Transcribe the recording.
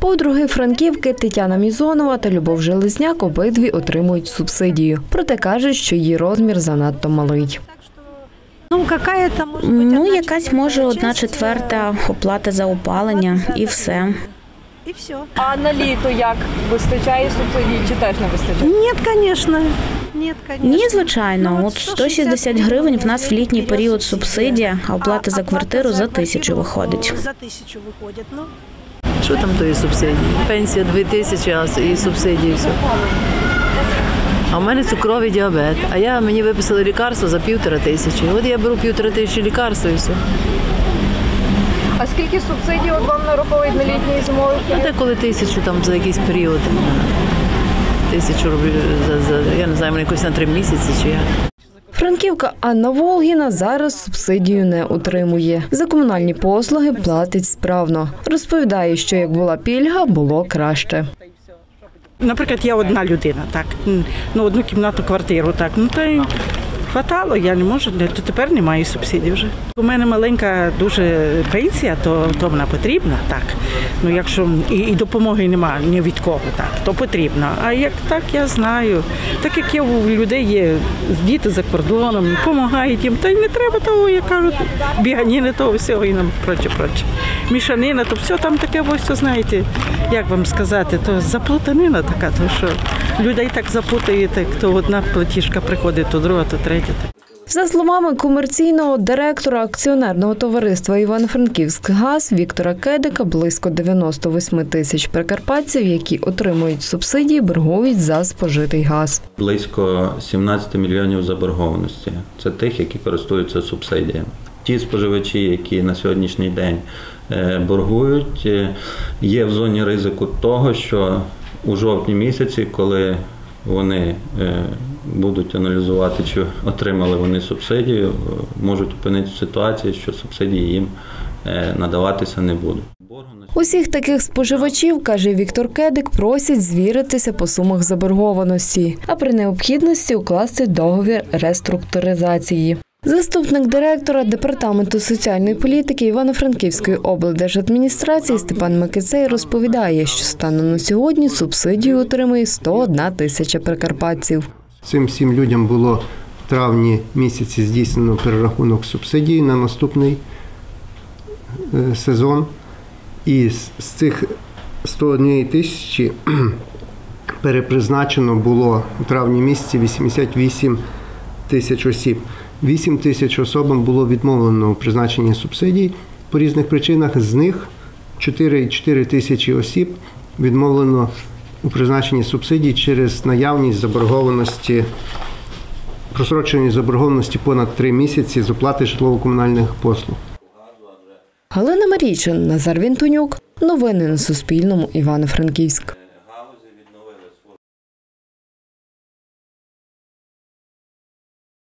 Подруги Франківки Тетяна Мізонова та Любов Железняк обидві отримують субсидію. Проте кажуть, що її розмір занадто малий. Якась може 1/4 оплата за опалення і все. А на літо як? Вистачає субсидій чи теж не вистачає? Ні, звичайно. От 160 гривень в нас в літній період субсидія, а оплата за квартиру за 1000 виходить. Що там тої субсидії? Пенсія 2000 і субсидії все. А в мене цукровий діабет, а мені виписали лікарство за 1500. От я беру 1500 лікарства і все. А скільки субсидій от вам нараховують на літній і зимовий період? Деколи 1000 там за якийсь період. 1000 роблю я не знаю, мене якось на 3 місяці чи як. Франківка Анна Волгіна зараз субсидію не отримує. За комунальні послуги платить справно. Розповідає, що як була пільга, було краще. Наприклад, я одна людина, так, одну кімнату, квартиру, так, то й хватало, я не можу, то тепер немає субсидій вже. У мене маленька дуже пенсія, то вона потрібна, так, якщо і допомоги немає ні від кого, так, то потрібно. А як так, я знаю, так як у людей є діти за кордоном, допомагають їм, та й не треба того, як кажуть, біганіни того всього і нам проче. Мішанина, то все там таке, ось, знаєте, як вам сказати, то заплутанина така, то що людей так запутає, то одна платіжка приходить, то друга, то третя. За словами комерційного директора акціонерного товариства «Івано-Франківськгаз» Віктора Кедика, близько 98 тисяч прикарпатців, які отримують субсидії, боргують за спожитий газ. Близько 17 мільйонів заборгованості. Це тих, які користуються субсидіями. Ті споживачі, які на сьогоднішній день боргують, є в зоні ризику того, що у жовтні місяці, коли вони будуть аналізувати, чи отримали вони субсидію, можуть опинитися в ситуації, що субсидії їм надаватися не будуть. Усіх таких споживачів, каже Віктор Кедик, просять звіритися по сумах заборгованості, а при необхідності укласти договір реструктуризації. Заступник директора Департаменту соціальної політики Івано-Франківської облдержадміністрації Степан Микицей розповідає, що станом на сьогодні субсидію отримує 101 тисяча прикарпатців. Цим всім людям було в травні місяці здійснено перерахунок субсидій на наступний сезон. І з цих 101 тисячі перепризначено було у травні місяці 88 тисяч осіб. 8 тисяч особам було відмовлено у призначенні субсидій по різних причинах. З них 4,4 тисячі осіб відмовлено у призначенні субсидій через наявність заборгованості, просроченої заборгованості понад 3 місяці з оплати житлово-комунальних послуг. Галина Марійчин, Назар Вінтонюк. Новини на Суспільному. Івано-Франківськ.